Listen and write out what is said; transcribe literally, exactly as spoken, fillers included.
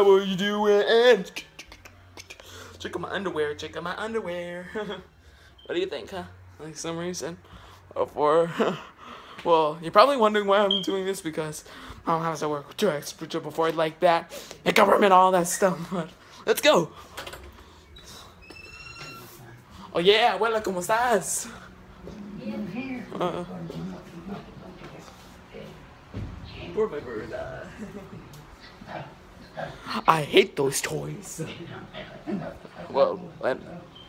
what are you doing? Check out my underwear. Check out my underwear. What do you think, huh? Like some reason, or for, well, you're probably wondering why I'm doing this because I don't have to work too extra before it like that, the government, all that stuff. But let's go. Oh yeah, abuela, ¿cómo estás? Uh, poor my bird. Uh, I hate those toys. Well,